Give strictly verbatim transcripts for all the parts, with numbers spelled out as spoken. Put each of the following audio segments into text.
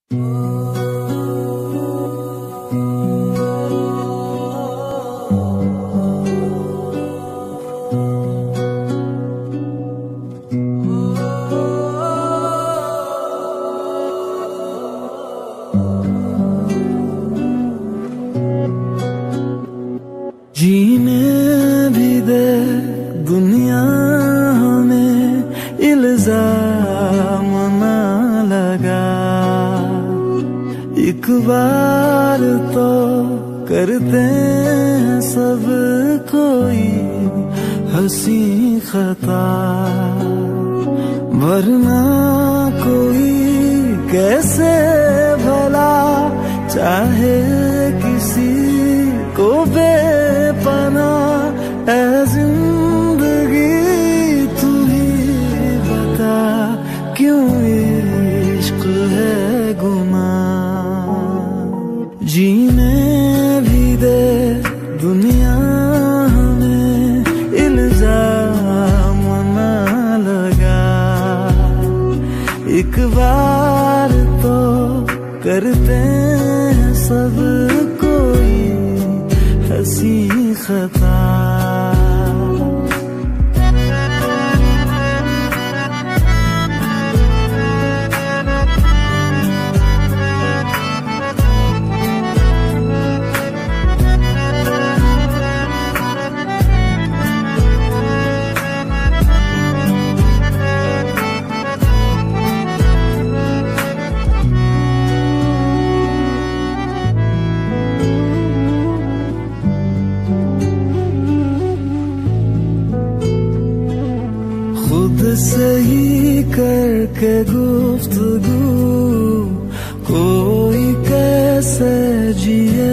जीने भी दे दुनिया हमें इल्जाम ना लगा, एक बार तो करते हैं सब कोई हंसी खता, वरना कोई कैसे भला चाहे किसी को बेपना। ऐ जिंदगी तू ही बता क्यों इश्क है गुनाह, जीने भी दे दुनिया हमें इल्जाम ना लगा, एक बार तो करते हैं सब कोई हंसी खता। खुद से ही करके गुफ्तगू कोई कैसे जिए,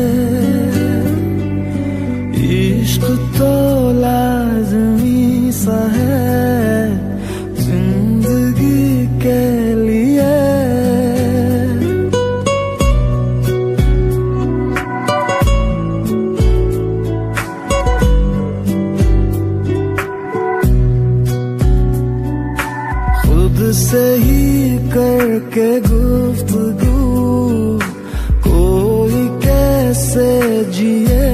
इश्क तो लाज़मी सा है जिंदगी के लिए। खुद से ही करके गुफ्तगू कोई कैसे जिए,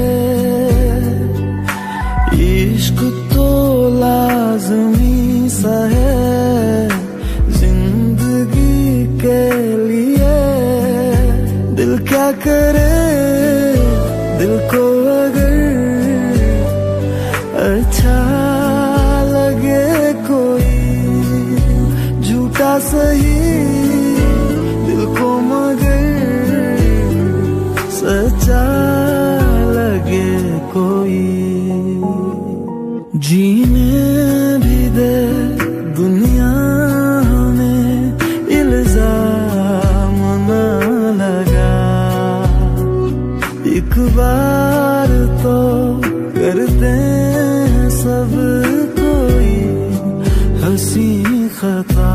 इश्क तो लाज़मी सा है जिंदगी के लिए। दिल क्या करे दिल को अगर अच्छा लगे कोई, झूठा सही दिल को मगर सच्चा लगे कोई, जीने भी दे दुनिया हमें इल्जाम ना लगा, एक बार तो करते हैं सब कोई हंसी खता,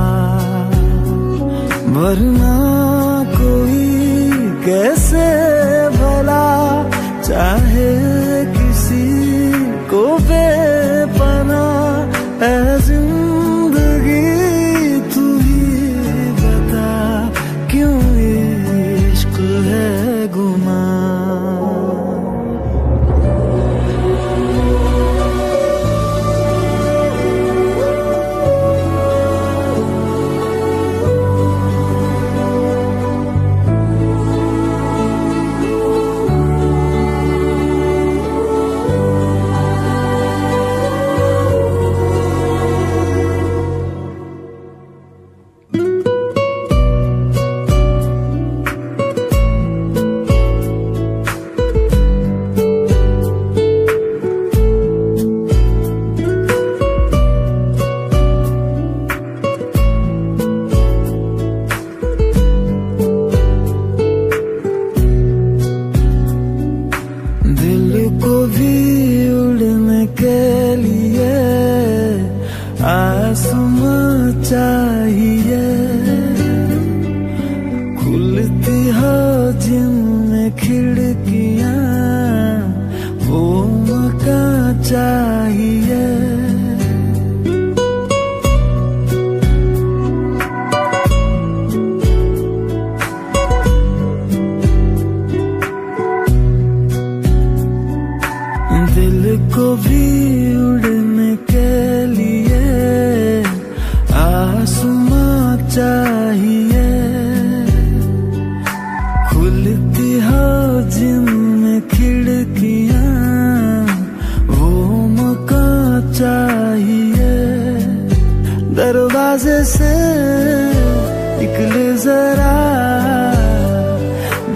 वरना कोई कैसे भला चाहे किसी को बेपना। ऐ जिंदगी तू ही बता क्यों इश्क है गुनाह। आसमां चाहिए, खुलती हो जिनमें खिड़कियां वो मकान चाहिए।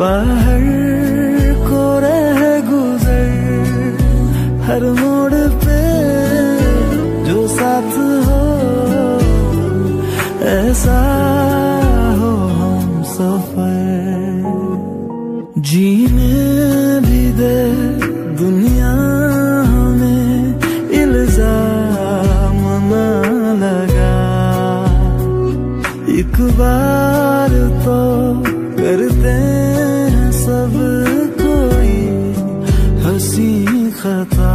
बाहर को रह गुजर, हर मोड़ पे जो साथ हो, ऐसा हो हम सफर। जीने भी दे दुनिया में इल्जाम ना लगा, एक बार तो करते हैं सब कोई हंसी खता,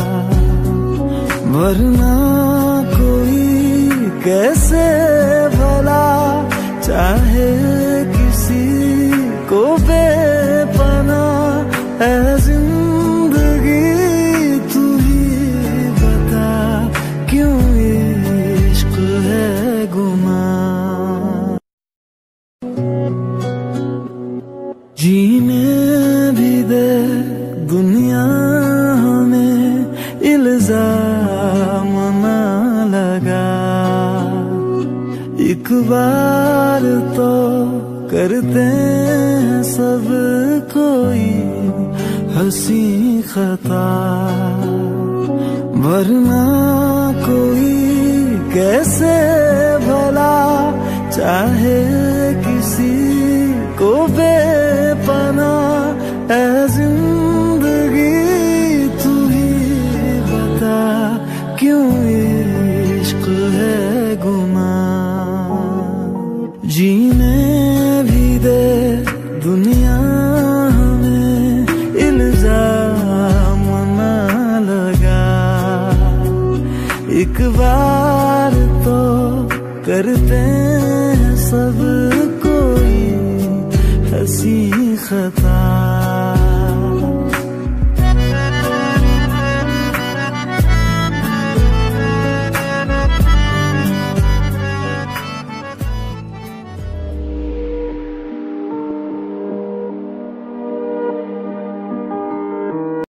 वरना कोई कैसे भला चाहे किसी को बेपनाह। ऐ जिंदगी तू ही बता, क्यों इश्क है गुनाह। जीने भी दे दुनिया हमें इल्जाम ना लगा, एक बार तो करते हैं सब कोई हंसी खता, वरना कोई कैसे भला चाहे किसी को बेपनाह। ऐ जिंदगी तू ही बता, क्यों इश्क है गुनाह। जीने भी दे दुनिया में इल्जाम ना लगा, एक बार तो करते हैं सब कोई हंसी खता।